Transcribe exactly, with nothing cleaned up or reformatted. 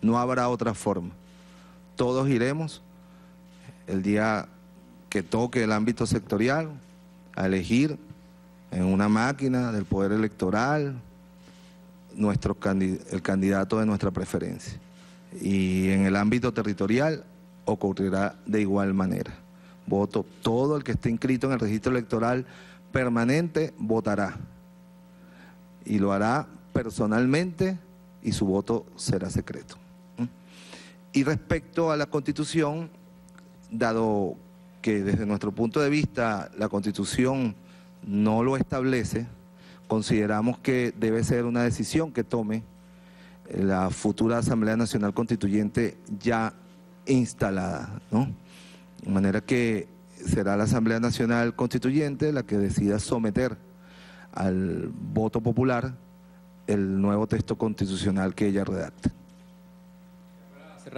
no habrá otra forma. Todos iremos el día que toque el ámbito sectorial a elegir en una máquina del poder electoral nuestro el candidato de nuestra preferencia. Y en el ámbito territorial ocurrirá de igual manera. Voto, todo el que esté inscrito en el registro electoral permanente votará. Y lo hará personalmente y su voto será secreto. Y respecto a la Constitución, dado que desde nuestro punto de vista la Constitución no lo establece, consideramos que debe ser una decisión que tome la futura Asamblea Nacional Constituyente ya instalada, ¿no? De manera que será la Asamblea Nacional Constituyente la que decida someter al voto popular el nuevo texto constitucional que ella redacte.